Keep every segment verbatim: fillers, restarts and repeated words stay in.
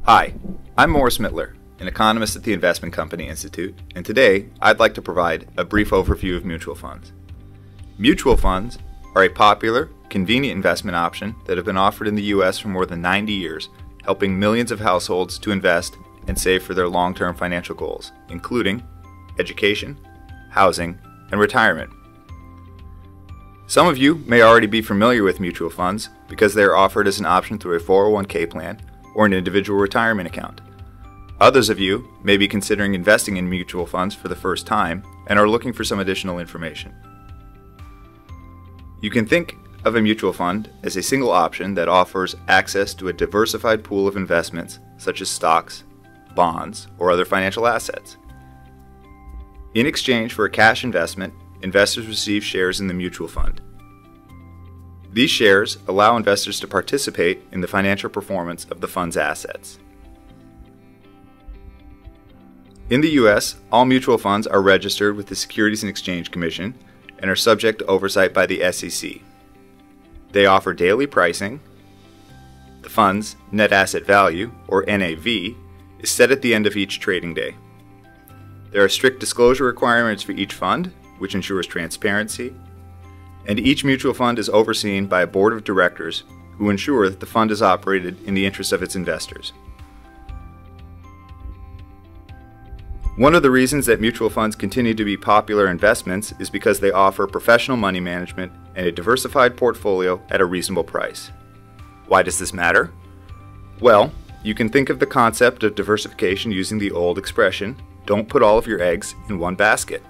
Hi, I'm Morris Mitler, an economist at the Investment Company Institute, and today I'd like to provide a brief overview of mutual funds. Mutual funds are a popular, convenient investment option that have been offered in the U S for more than ninety years, helping millions of households to invest and save for their long-term financial goals, including education, housing, and retirement. Some of you may already be familiar with mutual funds because they are offered as an option through a four oh one K plan or an individual retirement account. Others of you may be considering investing in mutual funds for the first time and are looking for some additional information. You can think of a mutual fund as a single option that offers access to a diversified pool of investments such as stocks, bonds, or other financial assets. In exchange for a cash investment, investors receive shares in the mutual fund. These shares allow investors to participate in the financial performance of the fund's assets. In the U S, all mutual funds are registered with the Securities and Exchange Commission and are subject to oversight by the S E C. They offer daily pricing. The fund's net asset value, or N A V, is set at the end of each trading day. There are strict disclosure requirements for each fund, which ensures transparency, and each mutual fund is overseen by a board of directors who ensure that the fund is operated in the interest of its investors. One of the reasons that mutual funds continue to be popular investments is because they offer professional money management and a diversified portfolio at a reasonable price. Why does this matter? Well, you can think of the concept of diversification using the old expression, "Don't put all of your eggs in one basket."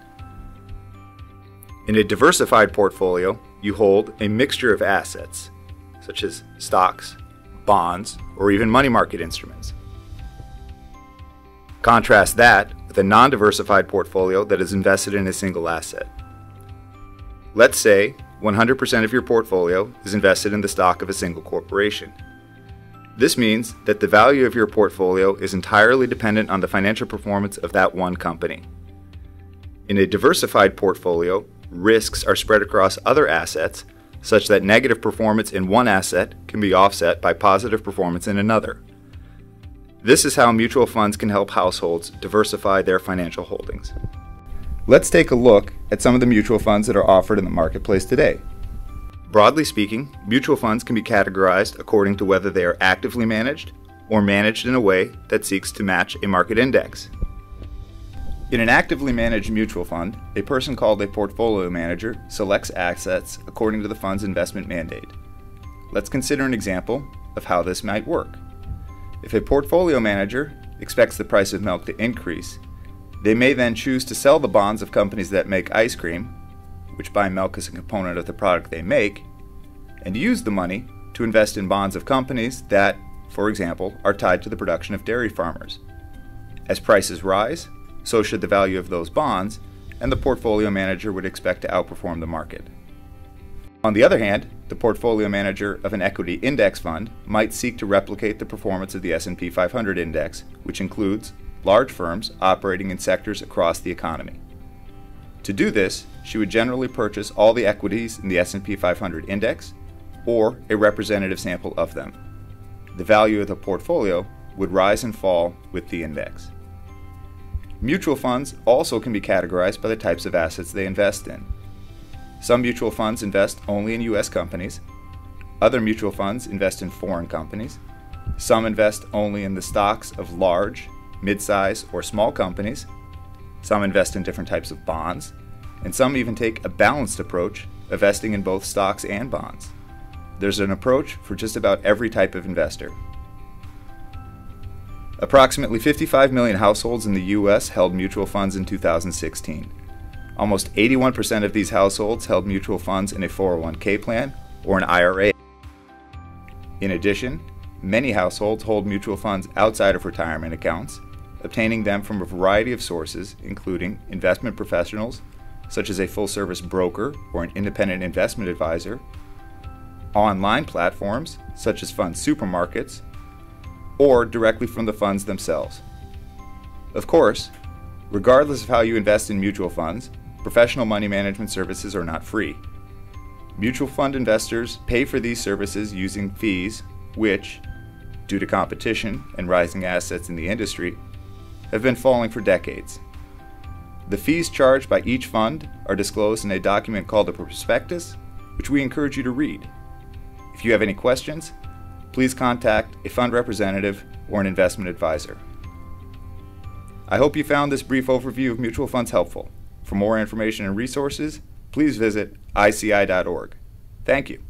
In a diversified portfolio, you hold a mixture of assets, such as stocks, bonds, or even money market instruments. Contrast that with a non-diversified portfolio that is invested in a single asset. Let's say one hundred percent of your portfolio is invested in the stock of a single corporation. This means that the value of your portfolio is entirely dependent on the financial performance of that one company. In a diversified portfolio, risks are spread across other assets, such that negative performance in one asset can be offset by positive performance in another. This is how mutual funds can help households diversify their financial holdings. Let's take a look at some of the mutual funds that are offered in the marketplace today. Broadly speaking, mutual funds can be categorized according to whether they are actively managed or managed in a way that seeks to match a market index. In an actively managed mutual fund, a person called a portfolio manager selects assets according to the fund's investment mandate. Let's consider an example of how this might work. If a portfolio manager expects the price of milk to increase, they may then choose to sell the bonds of companies that make ice cream, which buy milk as a component of the product they make, and use the money to invest in bonds of companies that, for example, are tied to the production of dairy farmers. As prices rise, so should the value of those bonds, and the portfolio manager would expect to outperform the market. On the other hand, the portfolio manager of an equity index fund might seek to replicate the performance of the S and P five hundred index, which includes large firms operating in sectors across the economy. To do this, she would generally purchase all the equities in the S and P five hundred index, or a representative sample of them. The value of the portfolio would rise and fall with the index. Mutual funds also can be categorized by the types of assets they invest in. Some mutual funds invest only in U S companies. Other mutual funds invest in foreign companies. Some invest only in the stocks of large, mid-size, or small companies. Some invest in different types of bonds. And some even take a balanced approach, investing in both stocks and bonds. There's an approach for just about every type of investor. Approximately fifty-five million households in the U S held mutual funds in two thousand sixteen. Almost eighty-one percent of these households held mutual funds in a four oh one K plan or an I R A. In addition, many households hold mutual funds outside of retirement accounts, obtaining them from a variety of sources, including investment professionals, such as a full-service broker or an independent investment advisor, online platforms, such as fund supermarkets, or directly from the funds themselves. Of course, regardless of how you invest in mutual funds, professional money management services are not free. Mutual fund investors pay for these services using fees which, due to competition and rising assets in the industry, have been falling for decades. The fees charged by each fund are disclosed in a document called a prospectus, which we encourage you to read. If you have any questions, please contact a fund representative or an investment advisor. I hope you found this brief overview of mutual funds helpful. For more information and resources, please visit I C I dot org. Thank you.